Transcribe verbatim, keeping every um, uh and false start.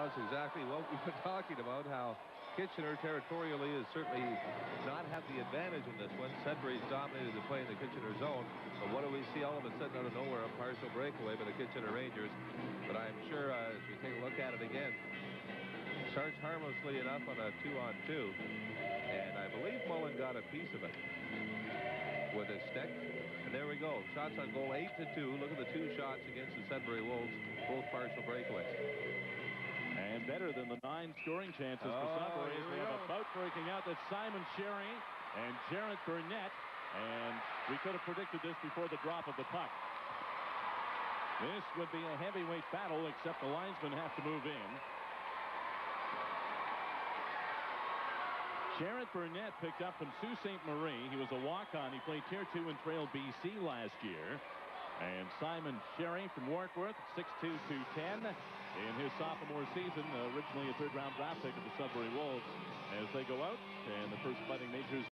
Well, it's exactly what we've been talking about, how Kitchener territorially has certainly not had the advantage in this one. Sudbury's dominated the play in the Kitchener zone. But what do we see all of a sudden out of nowhere? A partial breakaway by the Kitchener Rangers. But I'm sure uh, as we take a look at it again, starts harmlessly enough on a two-on-two. And I believe Mullen got a piece of it with his stick. And there we go. Shots on goal, eight to two. Look at the two shots against the Sudbury Wolves, both partial breakaways. And better than the nine scoring chances oh, for Sudbury. We, we have go. a bout breaking out. That's Simon Sherry and Jarrett Burnett. And we could have predicted this before the drop of the puck. This would be a heavyweight battle, except the linesmen have to move in. Jarrett Burnett picked up from Sault Ste. Marie. He was a walk-on. He played Tier two in Trail B C last year. And Simon Sherry from Warkworth, six two, two ten in his sophomore season, originally a third-round draft pick of the Sudbury Wolves, as they go out, and the first Fighting Majors